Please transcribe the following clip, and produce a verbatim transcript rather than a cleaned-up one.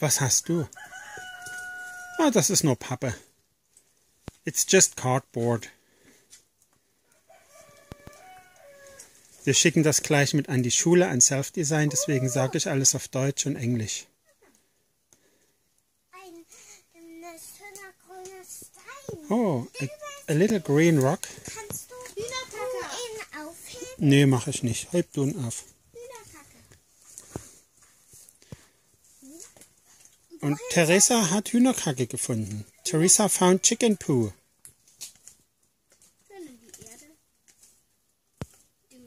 Was hast du? Ah, das ist nur Pappe. It's just cardboard. Wir schicken das gleich mit an die Schule, an Self-Design, deswegen sage ich alles auf Deutsch und Englisch. Ein, ein schöner grüner Stein. Oh, a, a little green rock. Kannst du ihn aufheben? Nee, mache ich nicht. Heb du ihn auf. Und Teresa hat Hühnerkacke gefunden. Teresa found chicken poo.